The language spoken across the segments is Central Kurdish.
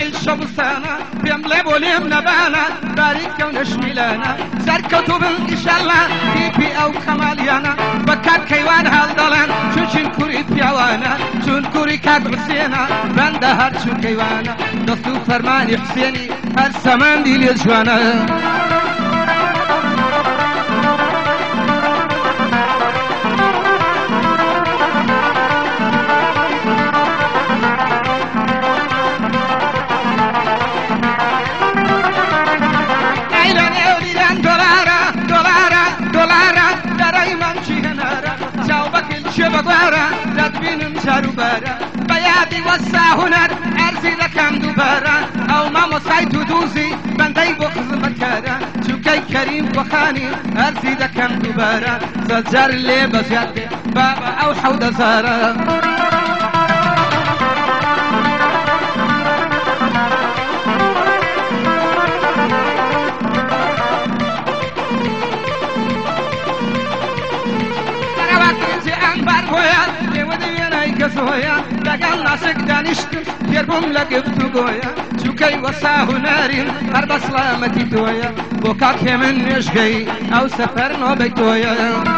شمعي الشبسانة بيملي بوليم نبانا باريكا ونشميلانا سركتو بالإشالة بيبي أو كماليانا بكات كيوان هالدلان شوشين كوري بيوانا شون كوري كاد حسينا بنده هرشو كيوانا دستو فرماني حسيني هالسمان دي ليجوانا شبابارا تدبين شاروبارا بيادي والساهنر أرزي لكم دوبارا أو ما مصايد دوزي بندي بخز مكارا شوكي كريم وخاني أرزي لكم دوبارا زجر اللي بزيادي بابا أو حوض زارا كسويا لقال ناسك دانشت يربم لقبت قويا شوكي وصاه نارين هرب سلامتي تويا بوكاك من يشقي او سفر نوبي تويا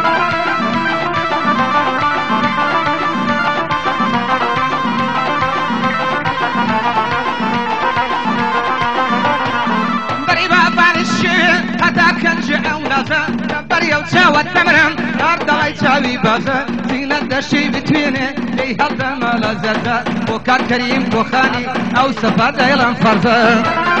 بريبا بالشي حتى كان جاء ونازا بريا وتساوى التمرن أرض الله يساوي بازا زينة دشي بتوينه لي هذا ما لزتا وكان كريم كوخاني أو سفر دايلان فرزا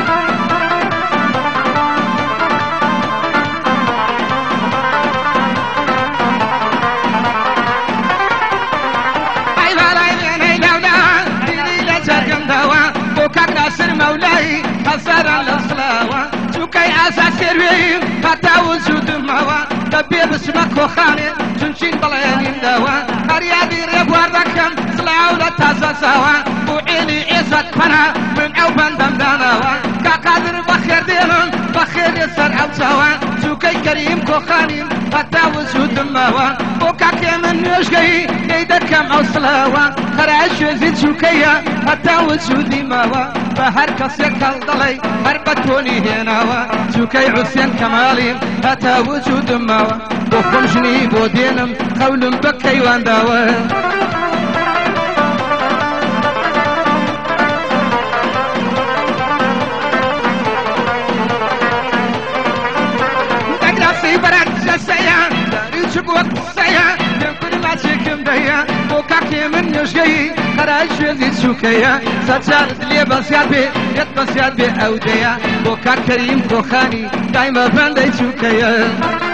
مولاي خسر الأصلاوة شوكي أساس يروي حتى وجود موا تبي بسمك وخاني تنشين بلين دوا أريادي ريبوار ركم سلاولة تاسسوا وعيني عزت فنا من أوبان دمدانوا كقادر بخير دينون بخير يسر أوسوا شوكي كريم كوخاني حتى وجود موا وكاكي من يشقي يدكم أصلاوة خراش يزيد شوكيا حتى وجود موا بهر كسيك الضلي هربتوني هناوا شوكي عسين كمالي هتا وجود ماوا بخمشني بودينم قول بكي وانداوا تقراسي برد جسيا ريشب وقسيا يمكن ما تشكم ديا وكاكي من يشقي خراج يزيد شوكيا سجارت لي بسياد بي يد بسياد بي أوديا بوكار كريم كوخاني دايما بندي شوكيا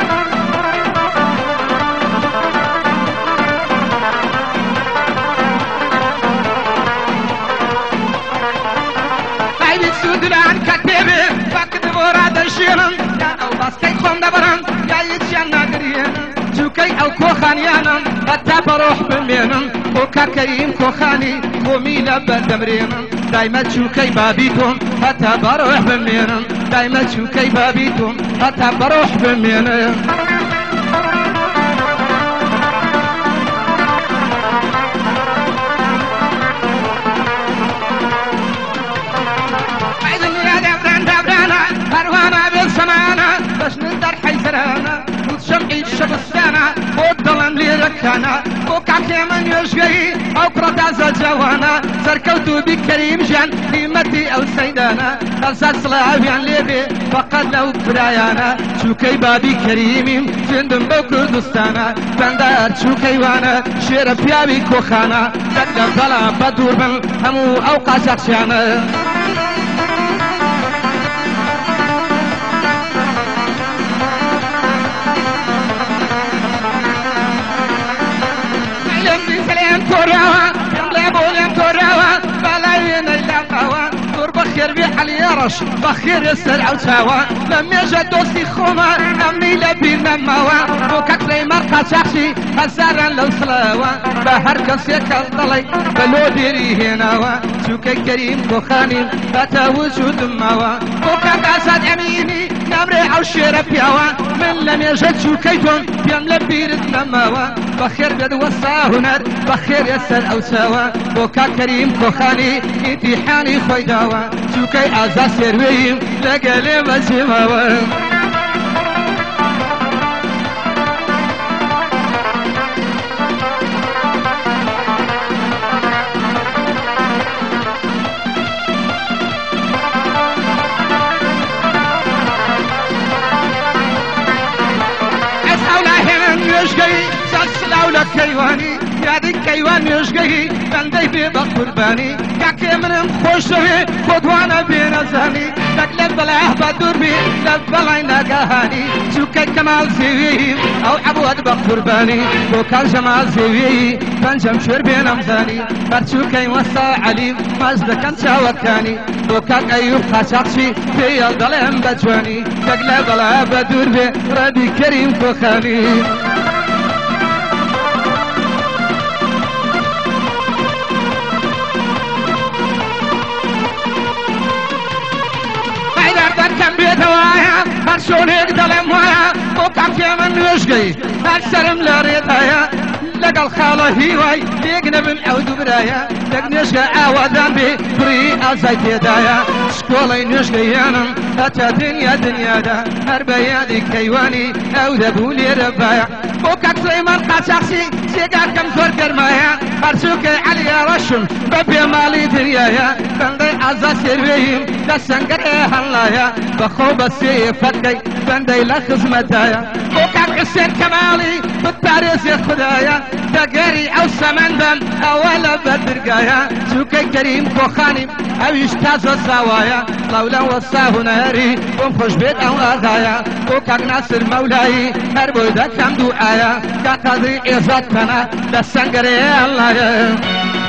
قايد سودلان كتبي فكت بوراد الشيرن يا أو باسكي خون دبرن يا يتشانا قرينا شوكي أو كوخانيانا حتى بروح بمينا وكا كريم كوخاني وميلا بدمرينا دايما شوكي بابيتهم حتى بروح بمينا دايما شوكي بابيتهم حتى بروح بمينا عايزين يا دبران دبرانا هروانا بالسمانا باش ندر حيزرانا وتشمعي الشبسانة والظلم لي ركانا وكاكي من يشقي أو كرة زجوانا سركوتو بكريم جان قيمتي أو سيدانا أساس لعبيان ليبي فقد لو برايانا شوكي بابي كريمي جندم بكردستانا بندار شوكي وانا شير بيابي كوخانا تقدر طلع بدور من همو أوقات شخشانا بخير بحالي يرش بخير يسرع وسوا لم يجد دوسي خوما أمي لبي نموا وكاك لي مرقى شخشي خسارا لو صلاوا بهر كسيك الضلي بلو ديري هناوا شوكي كريم كوخاني أتا وجود موا وكاك أسد أميني نمري أو شيرب يوا من لم يجد شو كيتون بيم لبيرت لماوا بخير بيد وصاهنات بخير يسر أو سوا بوكا كريم كوخاني امتحاني خوي داوا شو كي أزا سرويم لقلي مجموا لك كيواني يا دي كيوان يشقي بندي بيبق قرباني كاكي من خوشه خدوانا بين زاني لك لبلاه بدور بي لبلاي نقاهاني شوكي كمال زيوي او عبود بقرباني وكان جمال زيوي بنجم شر بين امزاني برشوكي وصا عليم مزدك انت وكاني وكان ايوب خاشقشي في الظلم بجواني لك لبلاه بدور بي ردي كريم كوخاني كم بيتوايا هرشونيك دلموايا وكم كيمن يشقي هالسرم لريتايا لقى الخالة هيواي يقنب العود برايا تقنشقى عوضان بي بري أزايت يدايا شكولي نشقيانم أتا دنيا دا هربايا دي كيواني أو دبولي ربايا وكاك سيمان قاساقسي سيقا كم زور كرمايا هرسوكي عليا رشم ببي مالي دنيايا بندي عزا سيرويهم لسنقر هلايا بخوب السيفتكي بندي لخزمتايا وكاك حسين كمالي بالتاريس يا خدايا تقاري او سمندم اولا بدرقايا سوكي كريم كوخاني او يشتاز الزوايا لولا وصاه ناري ومخش بيت او اغايا وكاك ناصر مولاي هربو دا كم دعايا كاقضي ازادتنا لسنقر هلايا